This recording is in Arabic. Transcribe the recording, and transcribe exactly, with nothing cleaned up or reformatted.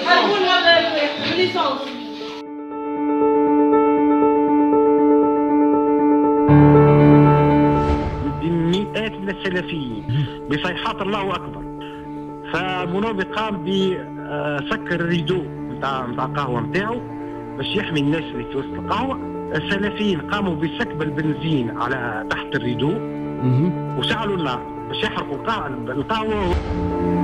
مئات من السلفيين بصيحات الله اكبر. فالمناوب قام بسكر الريدو نتاع نتاع القهوه نتاعو باش يحمي الناس اللي في وسط القهوه. السلفيين قاموا بسكب البنزين على تحت الريدو وشعلوا النار باش يحرقوا القهوه.